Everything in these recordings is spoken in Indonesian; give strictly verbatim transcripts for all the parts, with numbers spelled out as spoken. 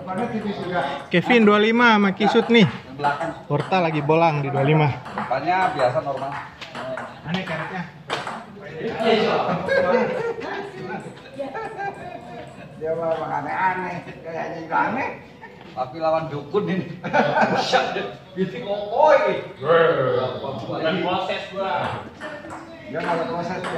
Kevin dua puluh lima sama Kisut nih. Porta lagi bolang di dua puluh lima. Depannya biasa normal. Aneh karetnya. Dia memang aneh-aneh, kayaknya juga aneh. Tapi lawan dukun ini. Buset, bitik ngokoi. Bukan proses gua. Dia nggak ada proses ya.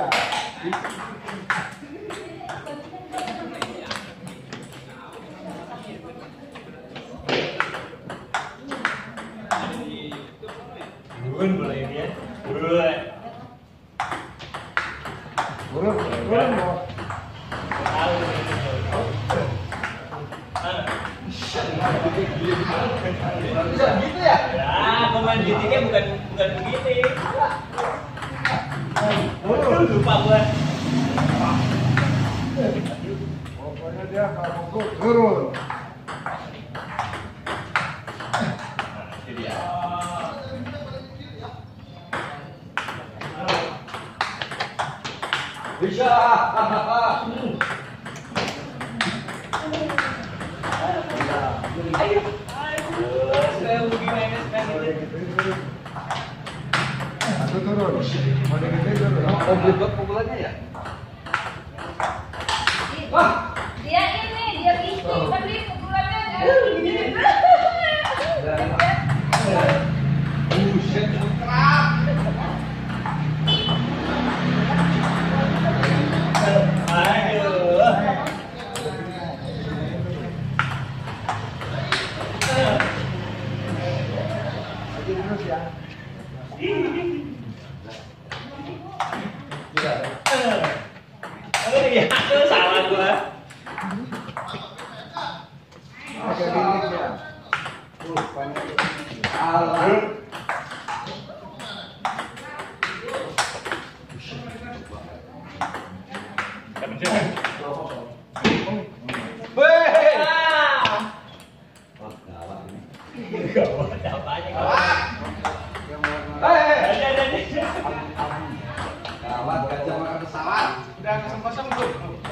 Burun boleh ini ya. Burun. Burun, burun mau. Bisa gitu ya? Ya, pemain bitiknya bukan bukan begini. Lupa gua. Pokoknya dia kalau mau turun. Bisa. Ayo. Saya gimana sekarang? Satu turun. Mau digede turun. Oh, buat pukulannya ya? Wah. Dia ini, dia ini, tapi pukulannya dia gini. Buset, kerap. Aduh. Lagi terus ya. Oh iya, itu salah gua. Oke, gini ya. Uh, banyak. Alah. Weh. Gawat apanya gawat. Hei. Gawat gajah makan pesawat. Udah kosong-kosong belum?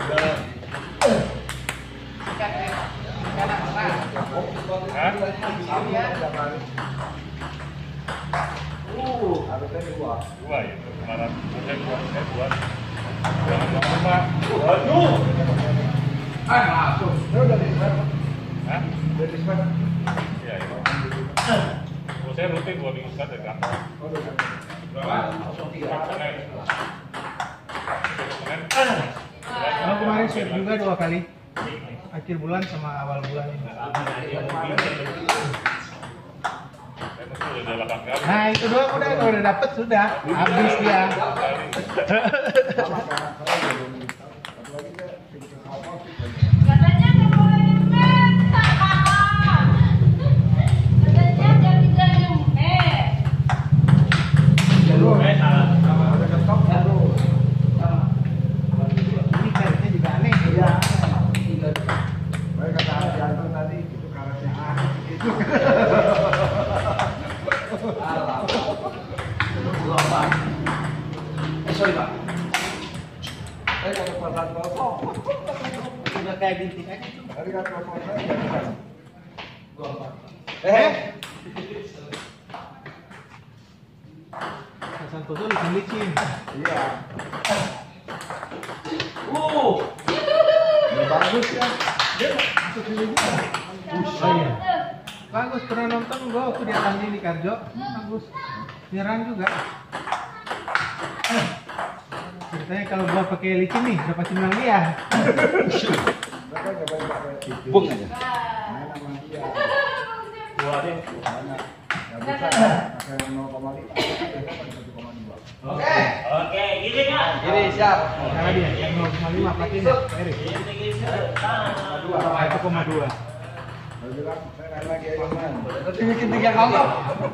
Uh, harusnya dua. Dua ya, kemarin saya buat, saya buat jangan lupa Pak. Waduh. Eh, masuk. Dia udah di swab. Hah? Udah di swab. Iya, iya. Oh, saya rutin dua minggu sekali dari kantor. Oh, udah. Berapa? Tiga. Senin. Senin. Kalau kemarin shoot juga dua kali. Akhir bulan sama awal bulan ini. Saya udah delapan kali. Nah itu doang udah, kalau udah dapet sudah habis dia. Katanya nggak boleh nyemet. Katanya nggak bisa nyemet. Eh salah. Udah ketok baru. Ini karetnya juga aneh. Iya. Baik kata Adianto tadi itu karetnya aneh gitu. Alah. Gelombang. Eh sorry Pak. Saya kata pasal kosong. Udah kayak bintik aja. Tadi kan kosong saya. Eh. Santoso licin-licin. Iya. Uh. Ya, bagus ya. Dia masuk sini juga. Oh iya. Bagus, pernah nonton gua waktu dia tanding di Karjo. Bagus. Nyerang juga. Ceritanya kalau gua pakai licin nih, udah pasti menang dia. Mereka nggak banyak pakai Bung aja. main sama dia. Gua deh. Banyak. Nggak bisa pakai nol koma lima. Biasanya pakai satu koma dua. Oke. Oke, gini kan. Gini siap. Cara dia yang nol koma lima platinnya, Erik. satu koma dua. Saya bilang saya main lagi aja man. Nanti bikin tiga kosong.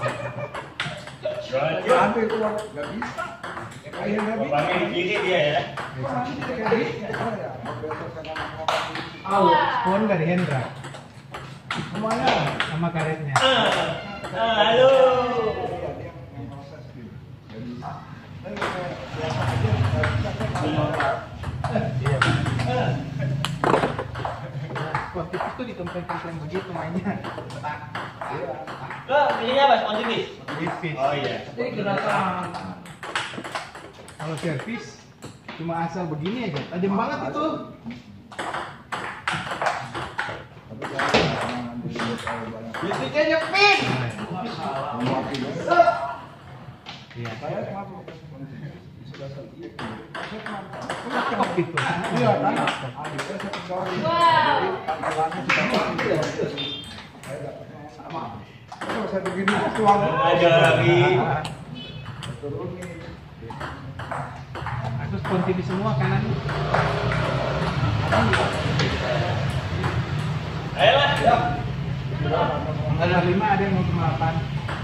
Ya ambil keluar nggak bisa. Kayak nggak bisa. Pakai gini dia ya. Nanti kayak gitu. Ya, mau besok saya ngomong ngomong. Oh, pohon dari Hendra Semuanya. sama karetnya. Ah. Ah, halo. Iya, dia memproses gitu. Nggak bisa. Saya kayak biasa aja nggak bisa saya ngomong. Iya. sportif itu ditempel-tempel begitu mainnya. Tak. Lo pilihnya apa? Sportivis? Tipis. Oh iya. Jadi kenapa? Kalau servis cuma asal begini aja, tajam banget itu. Bisiknya nyepit. Iya. Kenapa gitu? Iya, karena Wow. sama. Kalau saya begini tuang. Ada lagi. Aku spontan semua kanan. Ayolah. Ada lima, ada yang mau ke delapan.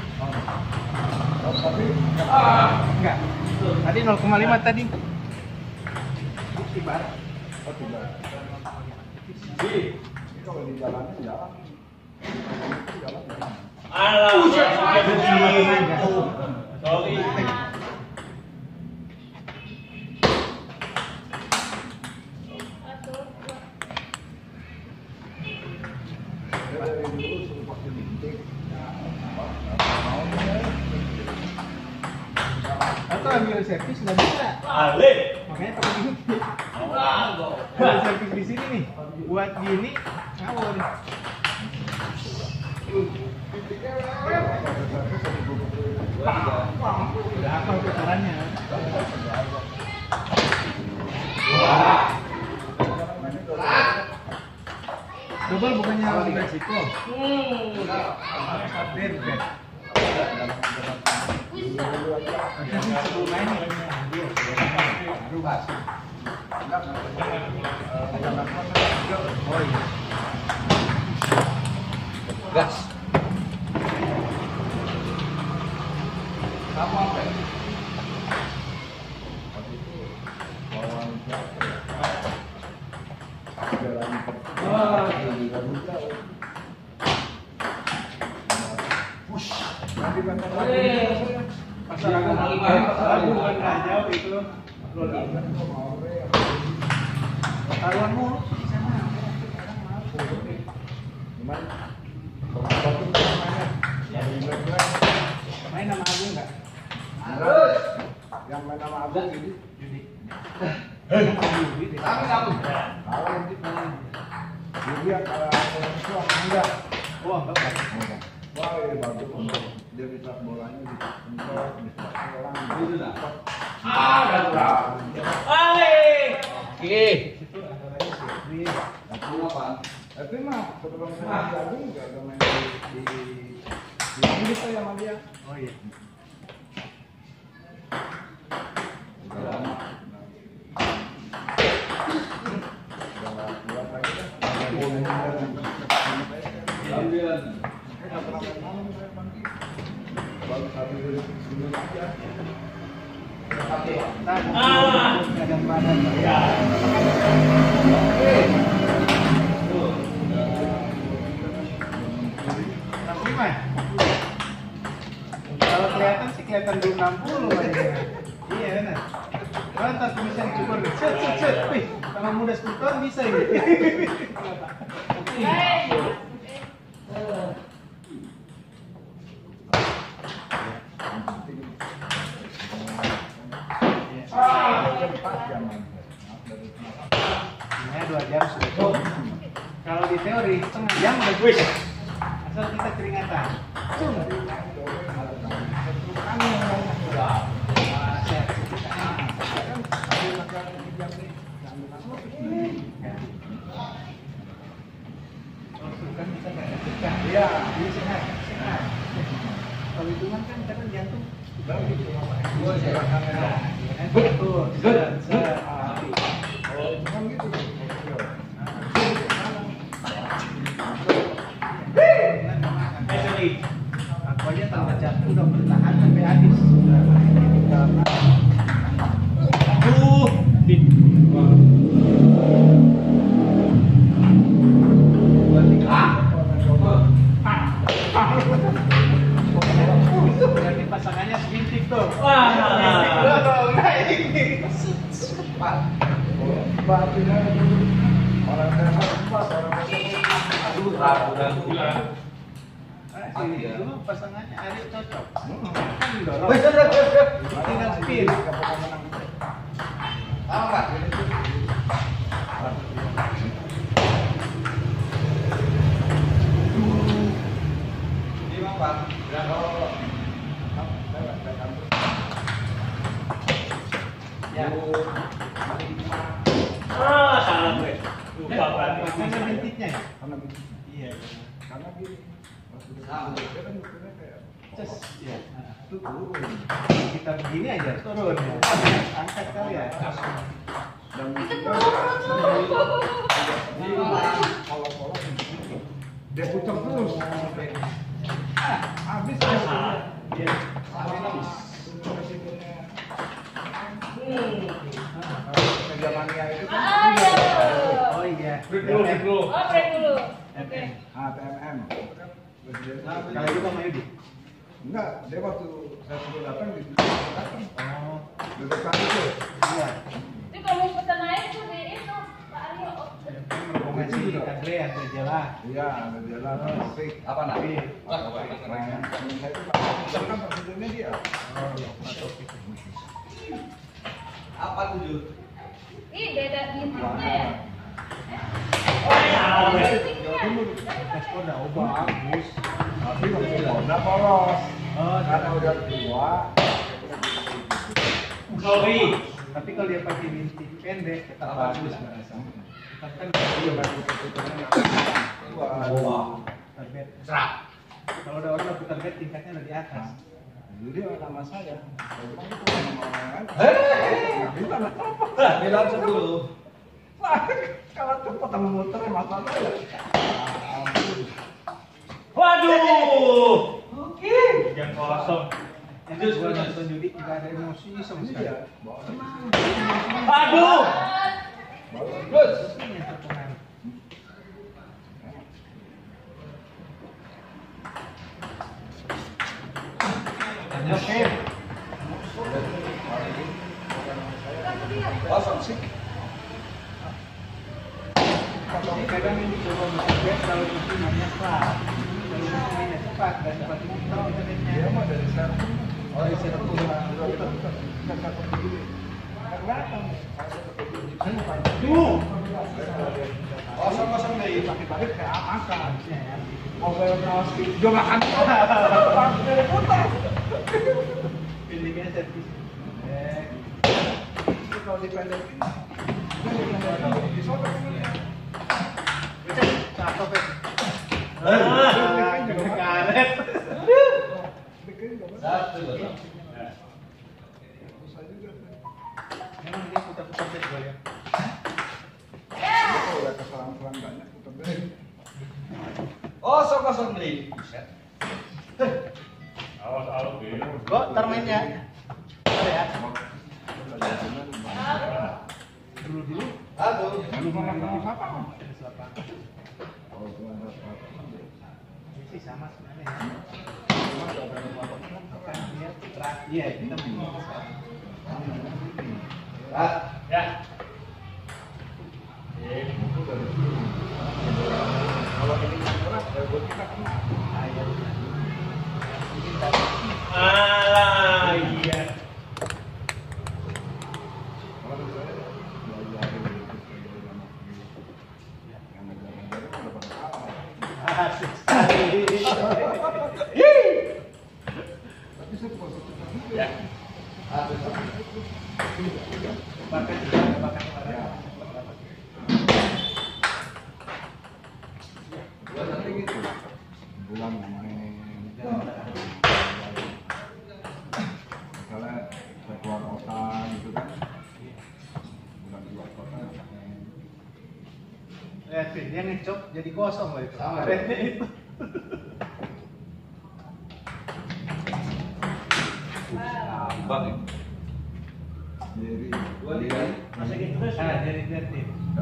Tapi Enggak. Tadi nol koma lima tadi. Bukti barat. oh tidak. Jadi kalau di jalannya jalan. Jalan jalan. Alah. Sorry. Saya dari dulu suruh pakai linting. Atau ambil servis nggak bisa. Ale. Makanya pakai linting. Ada servis di sini nih. Buat gini ngawur. Udah apa ukurannya? Double bukannya lebih resiko. Update kan. Sebelum main Berubah. oh iya. Gas. Sama apa? Pasar Agung Pasar Agung bukan nggak jauh itu. Taruhan mulu di sana. Main nama Agung nggak? Yang main nama Agung ini Judi. Kami kamu. Kalau nanti dia kalau itu enggak. Wah, bapak. Wah, ini bagus. Dia bisa bolanya di tempat, bisa orang. Itu dah. Ah, dah. Ale. Oke. Tapi apa? Tapi mah sebelum saya di Agung juga ada main di di di Inggris saya sama dia. Oh iya. Udah lama. Udah buat lagi dah. Ambilan. Saya pernah main malam saya pagi. Baru satu dari sebelum aja. Ah. Kadang badan. Ya. Tapi mah. Kalau kelihatan sih kelihatan belum enam puluh aja. Iya benar. Kalau ntar tulisan cukur, set set set, wih, sama muda sepuluh tahun bisa ini. Hey. Ini dua jam sudah cukup. Kalau di teori setengah jam udah cukup. Asal kita keringatan. Kami yang mau udah. Iya, ini sehat, sehat. Kalau hitungan kan kadang jantung. Betul. Sorry. Aku aja tanpa jatuh udah bertahan sampai habis. Aduh. Dit. Berarti pasangannya segintik tuh. Wah. Pak. Pak, orang sehat, Pak, orang sehat. Ragunan Gula. Ah, sini dulu pasangannya Arif cocok. Kan Wes, dorong. wes, wes, wes. Tinggal spin. Tahu nggak? Ini Bang Pak. Ya. Ah, salah gue. Lupa berarti. Karena bintiknya ya? Karena begini. Iya. Karena gini. Nah, Dia kan ukurnya kayak Cus. Iya. itu turun. Kita begini aja turun ya. Angkat kali ya. Dan Itu juga turun. polos-polos begini. Dia putar terus. Ah, habis Ah, ya. salah. Iya. Habis. Hmm. Meja mania itu kan. Ah, ya. Oh iya. Break dulu, break dulu. Oh, break dulu. Oke. Ah, T M M. Itu kan presiden. Kalau itu sama Yudi. Enggak, dia waktu saya suruh datang di datang. Oh. Di depan itu. Iya. Itu kalau mau pesan air tuh di itu Pak Aryo. Mau ngasih Andre ada jalan. Iya, ada jalan musik. Apa nak? Iya. Wah, apa ini? Keren. Saya itu Pak, kan presidennya dia. Oh iya. Masuk. Apa tujuh? Ih, beda bintiknya ya. Oh, salah gue. Jawa Timur. Ekspor dah oh bagus. Tapi masih Honda polos. Oh, Karena udah tua. Sorry. tapi kalau dia pakai bintik pendek tetap Apa bagus juga? bahasa. Tetap kan dia bagus putarnya. Wah. Putar bed. Serap. Kalau udah orang putar bed tingkatnya udah di atas. Jadi nama saya. Saya bilang itu nama orang lain. Hei, Nggak bilang apa. bilang dulu. Kalau cepat sama muternya masalah ya. Waduh. Oke. Yang kosong. Yang kedua nonton judi nggak ada emosi sama sekali. Iya. Bawa. Aduh. Terus. Ini yang terpengaruh. Oke. Kosong sih. Kadang yang dicoba musik bed kalau itu mainnya cepat. Kalau itu mainnya cepat, nggak cepat itu tahu Dia internetnya. mah dari server. Oh, di sana tuh. Tuh. Kosong kosong deh. Balik kayak makan. Harusnya ya. Mau bayar kaos juga makan. Putar. Pilihnya servis. Eh, Itu kalau dipendekin. Disodok ini. cakep ya. Ah. Karet. Bikin juga. Satu. Susah juga. Memang dia putar-putar bed gue lihat. Kalau udah kesalahan-kesalahan banyak putar balik. Kosong kosong deh. Buset. Awas awas deh. Kok termainnya? Ada ya? Dulu dulu. Aduh. Lalu mau makan apa? Tenis lapangan. Oh, cuma ada apa? Ini sih sama sebenarnya ya. Kan dia berat. Iya, kita main sekarang. Ah. Ya. Kalau ini murah, ya buat kita kena. Ayo. Alah, iya. Kalau misalnya belajar dari itu, belajar lama yang ngajar-ngajar itu udah pada kalah. Asik sekali. Tapi saya positif juga. Ya. Bahkan juga bahkan Ya. Gua nanti gitu. Bulan main. Misalnya saya keluar kota gitu kan. Bulan keluar kota main. lihat sih, dia ngecop jadi kosong loh itu. Sama. Karetnya itu. Ambang ya. Jadi, Dua tiga. Masukin terus. Ah, jadi kreatif.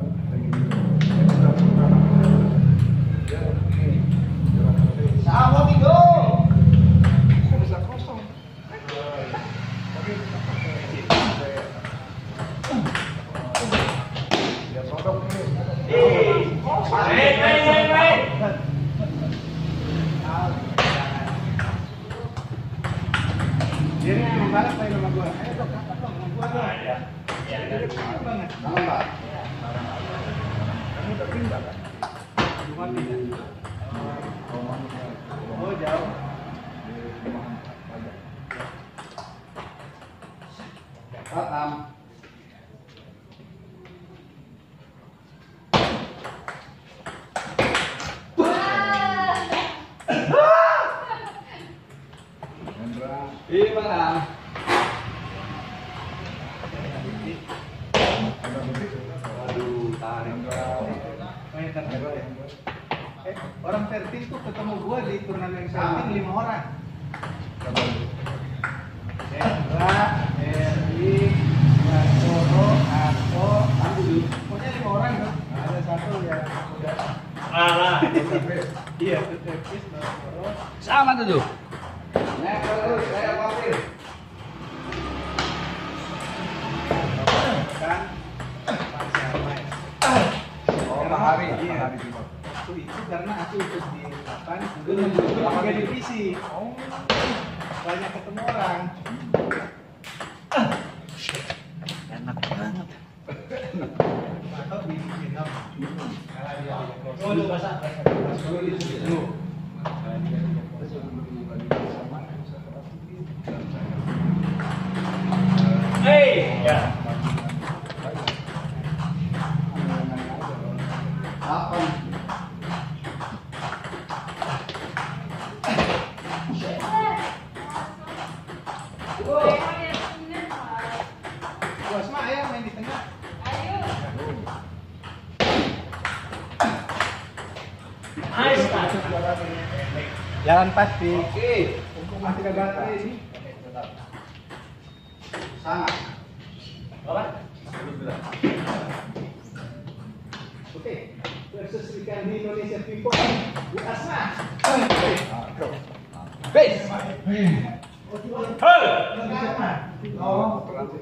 Sama Tigo. Bisa kosong. Tapi dia sodok ini. Ih. Main, main, main, main. balap tayo sama gua. Ayo dong, kakak dong, sama gua dong. Iya. Iya. Keren banget. Tahu nggak? Kamu udah pindah kan? Rumah pindah. Oh jauh. Batam. Gimana? Aduh, tarik. Main tanda gua ya. Eh, orang Vertin tuh ketemu gua di turnamen Vertin lima orang. Hendra, Erwin, Yasoro, Ako, Andi. Pokoknya lima orang tuh. Ada satu yang udah. Alah. Iya, itu Tepis, Yasoro. Sama tuh tuh. Nah, terus saya panggil. Kan, Pak Syamai. Oh, Pak Hari. Iya. Pak Hari Timur. Itu itu karena aku ikut di delapan, dulu tiga divisi. Oh, banyak ketemu orang. Enak banget. Atau di final. Kalah dia. Oh, lu basah. Lu. Hei, ya. Apa? Bos mah ayo main di tengah. Nice, Pak. Jalan pasti. Oke. Masih ada baterai ini. Sangat. Apa? Oke. Versus ikan di Indonesia People. Bu Asma. Base. Hei. Oh.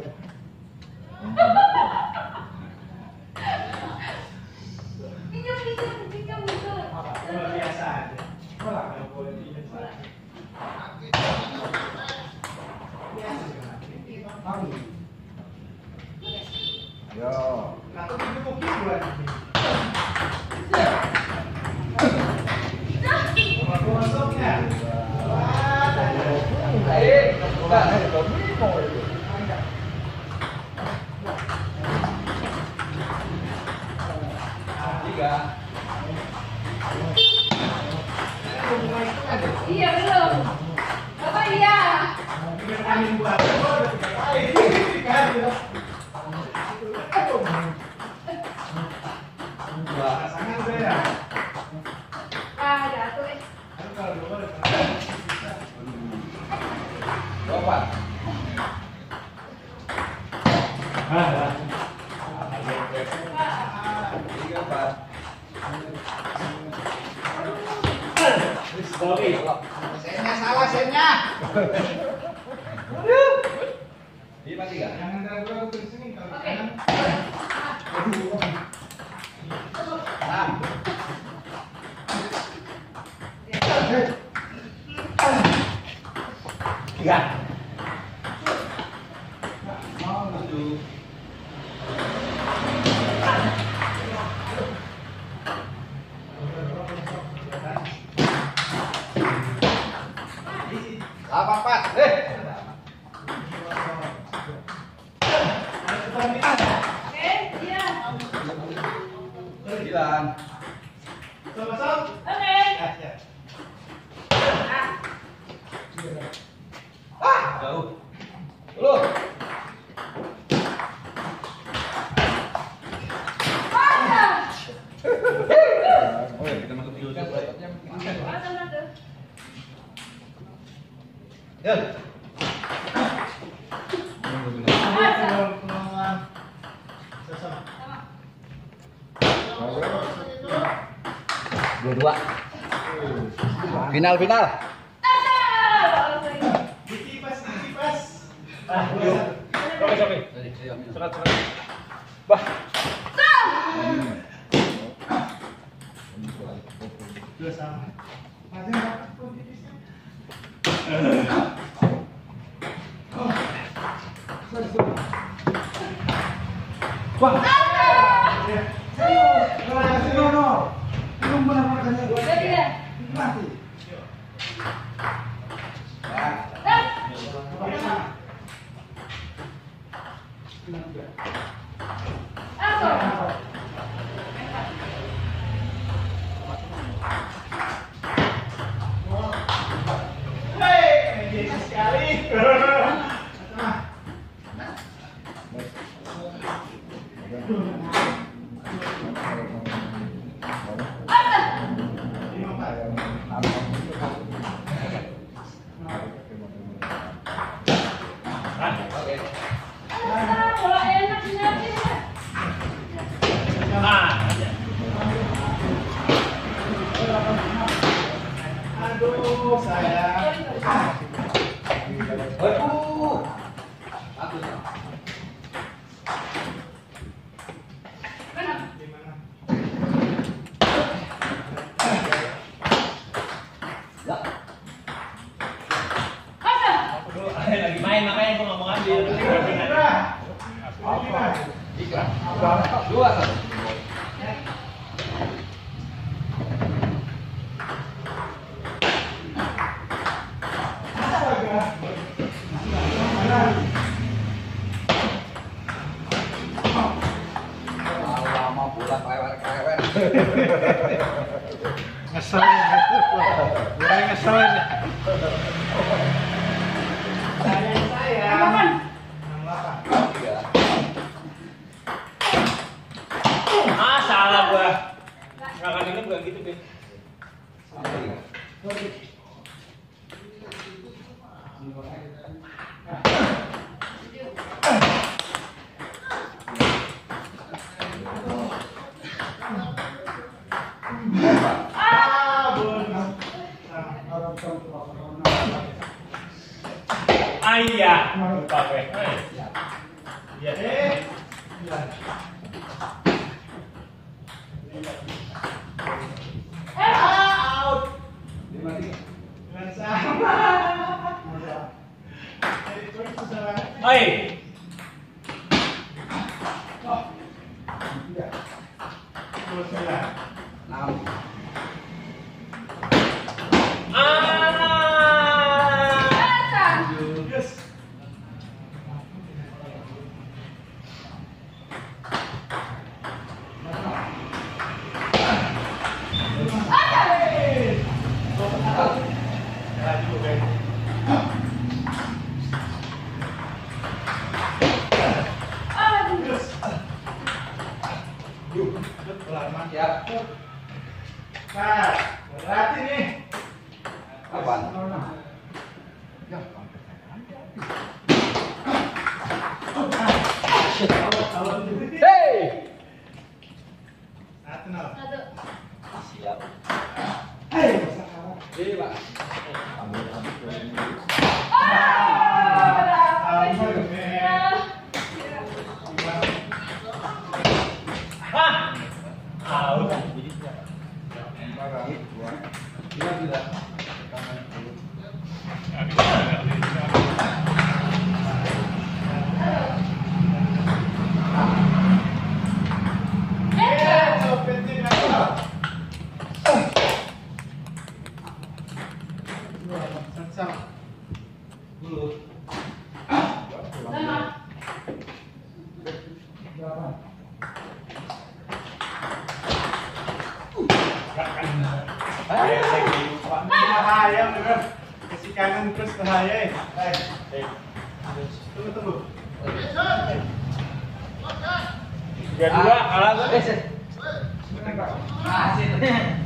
Pinjam, pinjam, pinjam itu. Luar biasa aja. Yo. Atau di buku buat. Masuknya. Baik. Bukan. Tiga. Iya belum. Bapak iya. Angin buat. Pasangan saya. Ah, jatuh. eh. Berapa? Ah, Tiga empat. sorry. Sennya salah sennya. Lima tiga. Jangan ragu-ragu terus ini kalau Oke. kanan. Enam. Tiga. Tujuh. Delapan empat. Eh. Oke, iya. Sembilan. Sob-sob. Oke. Ya, ya. Ah, Jauh. Lu. ah. Oh ya, kita masuk dulu. Ah, sama tuh. Ya. Sob-sob. Dua-dua. Final final. Ah, Dikipas, dikipas. Ah, oke, oke. Cepat, cepat. Bah. Dua sama. Masih dapat kok tipisnya. Oh. Wah. Serius. Kalau kasih nono. Belum benar-benar kasih. Jadi ya. Mati. Aduh, sayang. Aduh. Aku Lagi main makanya gua nggak mau ambil. Tiga, dua, satu. Lama bola klewer-klewer. Ngeselin. Mulai ngeselin. Sayang sayang. Tiga. Ah, salah gua. Nggak kan ini bukan gitu, Be. Ah iya, lupa gue. Iya. Eh. Out. Lima tiga. Dengan sama. Oi. Enam. Siap. Nah, berarti nih. Kapan? Hey. Satu nol. Siap. Hei, Ini, Pak. Ah. Out. Dua tidak. bahaya bener. Kasih kanan terus bahaya. Eh. Tunggu tunggu. Tiga dua kalah gue. Masih.